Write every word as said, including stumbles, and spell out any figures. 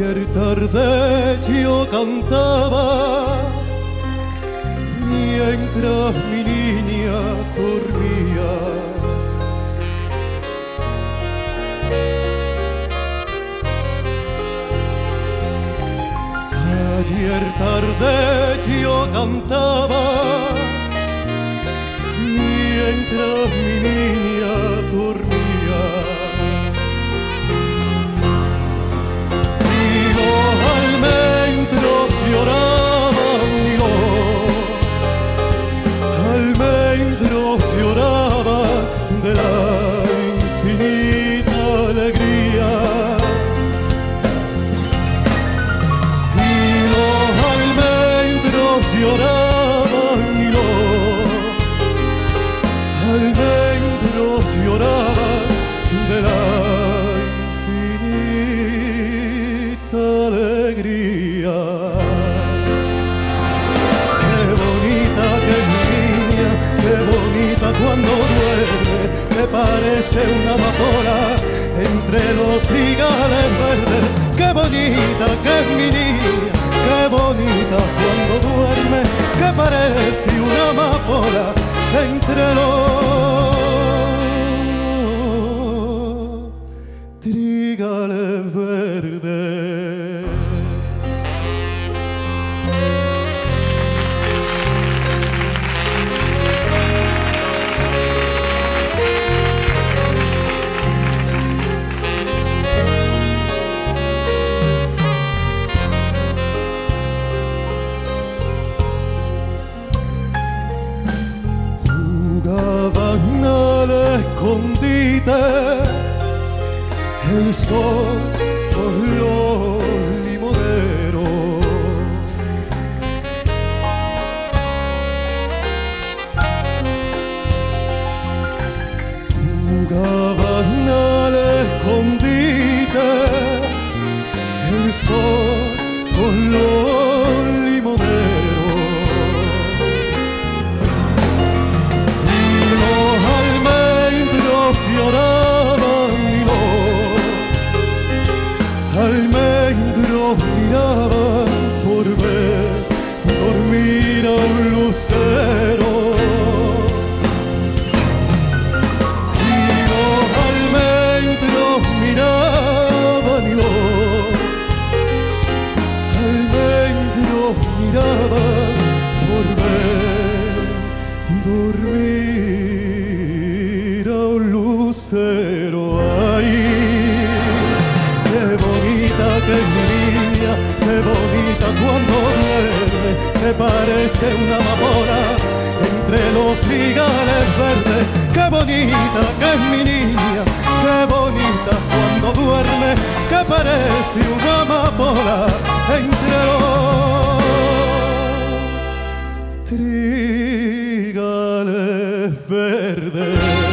Ayer tarde yo cantaba mientras mi niña dormía. Ayer tarde yo cantaba mientras mi niña dormía. Lloraban y los almendros lloraban de la infinita alegría, y los almendros lloraban y los almendros lloraban de la infinita alegría. Cuando duerme, me parece una amapola entre los trigales verdes. Qué bonita que es mi niña, qué bonita cuando duerme, que parece una amapola entre los trigales verdes. Jugaban al escondite el sol con los limoneros. Jugaban al escondite el sol con los limoneros. Lloraban y los almendros miraban por ver dormir a un lucero, y los almendros miraban y los almendros miraban por ver dormir lucero. Ay, qué bonita que es mi niña, qué bonita cuando duerme, me parece una amapola entre los trigales verdes. Qué bonita que es mi niña, qué bonita cuando duerme, que parece una amapola entre los trigales verdes.